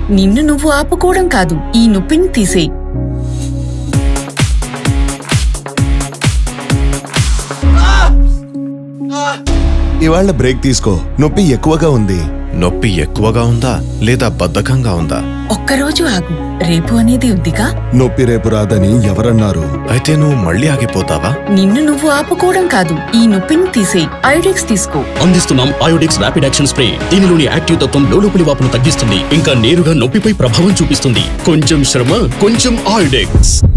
నిన్ను నువ్వు ఆపుకోవడం కాదు, ఈ నొప్పిని తీసేయ్. ఇవాళ బ్రేక్ తీసుకో. నొప్పి ఎక్కువగా ఉంది. నొప్పి ఎక్కువగా ఉందా లేదా బద్ధకంగా ఉందా? ఒక్కరోజు ఆగు, రేపు అనేది ఉందిగా. నొప్పి రేపు రాదని ఎవరన్నారు? అయితే నువ్వు మళ్ళీ ఆగిపోతావా? నిన్ను నువ్వు ఆపుకోవడం కాదు, ఈ నొప్పిని తీసేయ్. అయోడెక్స్ తీసుకో. అందిస్తున్నాం అయోడెక్స్ ర్యాపిడ్ యాక్షన్ స్ప్రే. దీనిలోని యాక్టివ్ తత్వం లోపలి వాపును తగ్గిస్తుంది, ఇంకా నేరుగా నొప్పిపై ప్రభావం చూపిస్తుంది. కొంచెం శ్రమ, కొంచెం అయోడెక్స్.